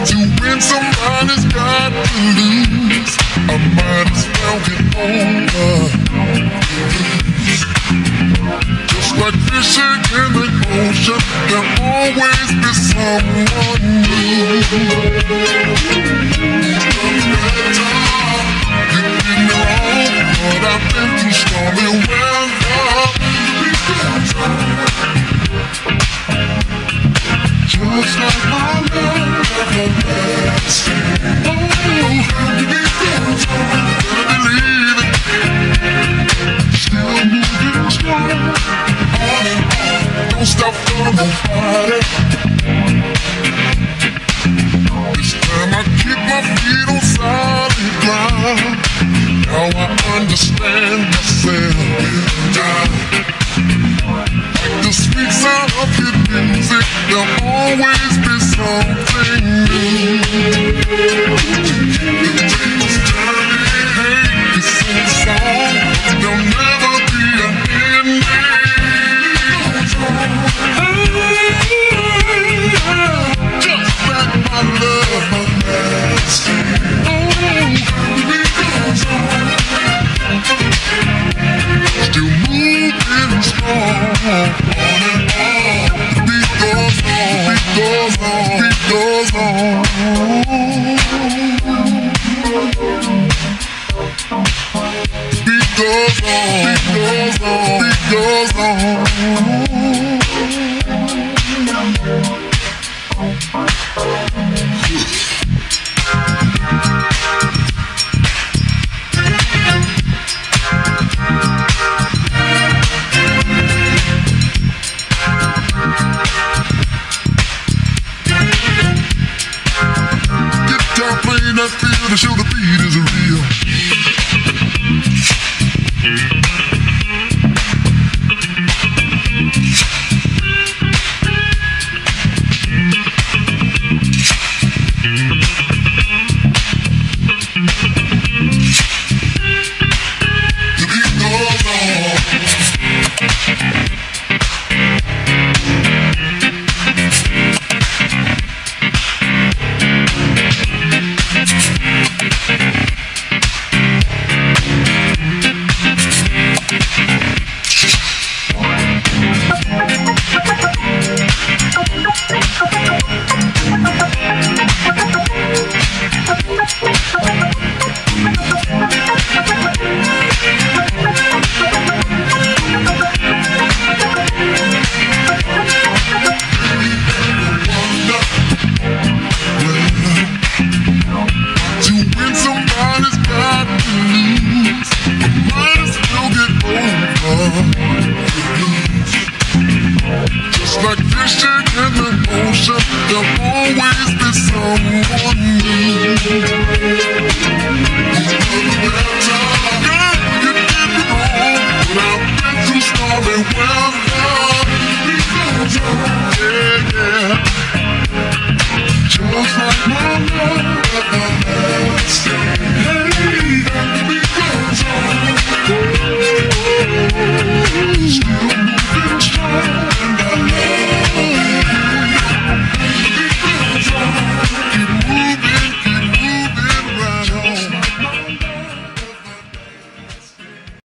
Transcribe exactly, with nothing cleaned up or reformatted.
To win somebody's got to lose. I might as well get over. Just like fishing in the ocean, there'll always be someone new. You did me wrong, but I've been through stormy weather. Just like my love, everlasting. Oh, how can it go? Gotta believe it. Still moving strong, on and on. Don't stop for nobody. This time I keep my feet on solid ground. Now I understand myself in time. Like the sweet sound of good music, there'll always be something new. The tables turning, hey, you sing a song, there'll never be an ending. Just like my love, my master. Oh, we goes on. Still moving strong, on and on. The beat goes on, beat goes on, beat goes on. The beat goes on, beat goes on, beat goes on. That feel to show the beat is real. The beat goes on. Like fishing in the ocean, there'll always be someone new. Girl, you did me wrong, but I've been through stormy weather. Yeah, yeah. Just like my love.